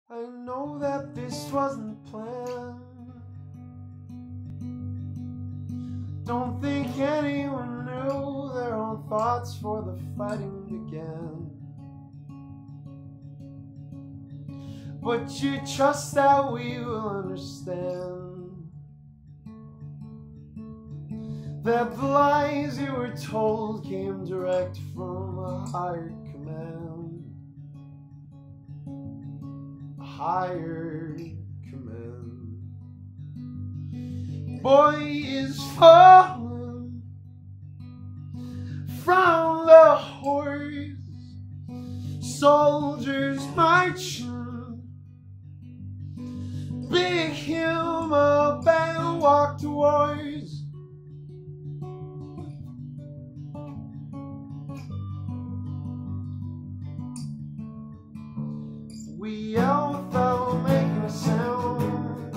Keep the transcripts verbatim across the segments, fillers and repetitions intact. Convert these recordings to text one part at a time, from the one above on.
I know that this wasn't planned. Don't think anyone knew their own thoughts before the fighting began. But you trust that we will understand that the lies you were told came direct from a higher command. A higher command. Boy is fallen from the horse, soldiers marching. Pick him up and walk towards. We yell without making a sound.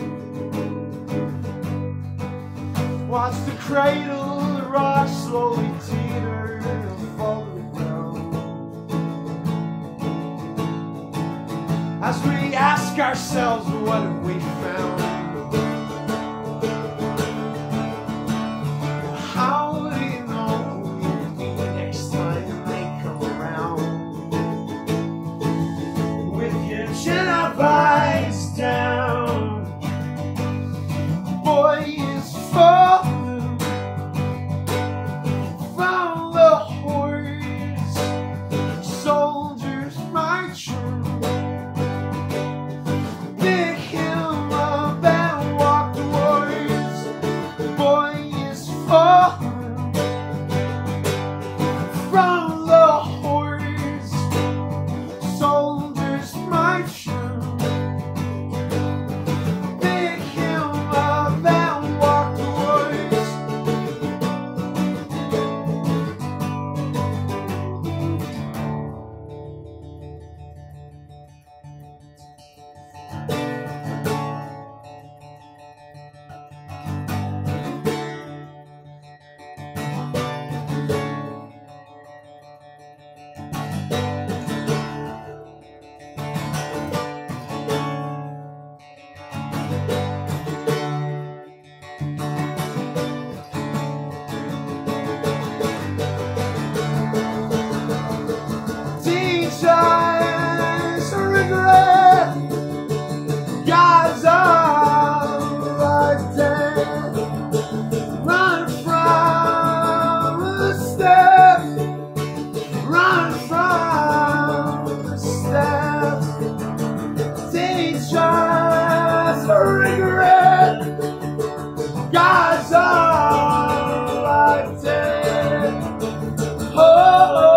Watch the cradle, the rock slowly teeter and fall to the ground. As we ask ourselves, what have we found? How do you know you'll be next time they come around? With your chin up, eyes down. Boy is falling from the horse, soldiers marching. From the horse, soldiers marching. Pick him up and walk towards. Teachers regret, God's all right there. Run from the steps, run from the steps. Teachers regret, God's all right there. Oh.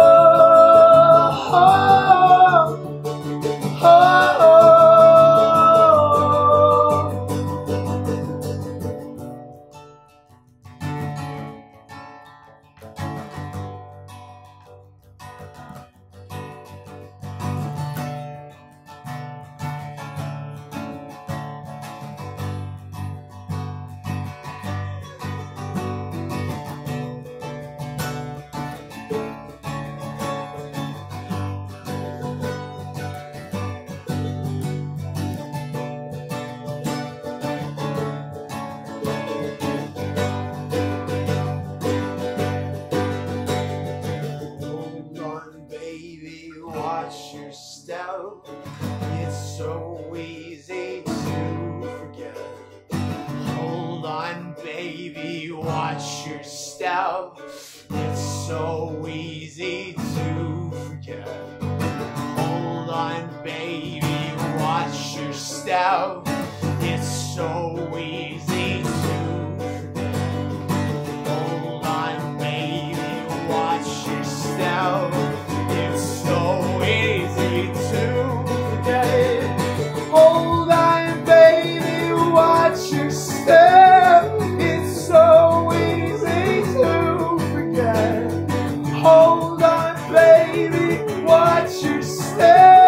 Watch your step, it's so easy to forget. Hold on, baby, watch your step, it's so easy to forget. Hold on, baby, watch your step, it's so easy to forget. Hold on, baby, watch your step. It's so easy to forget. Hold on, baby, watch your step. It's so easy to forget. Hold on, baby, watch your step.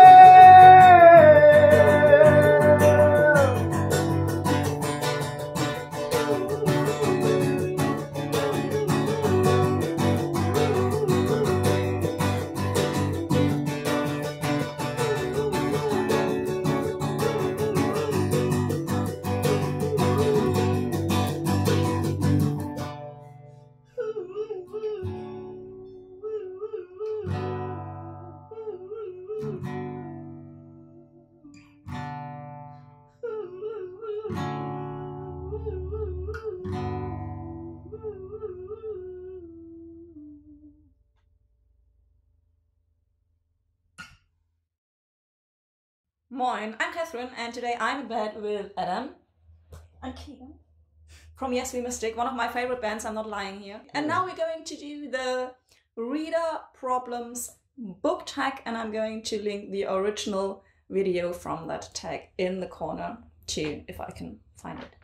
Moin, I'm Catherine, and today I'm in bed with Adam and Keegan from Yes We Mystic, one of my favorite bands, I'm not lying here. And now we're going to do the Reader Problems book tag, and I'm going to link the original video from that tag in the corner too, if I can find it.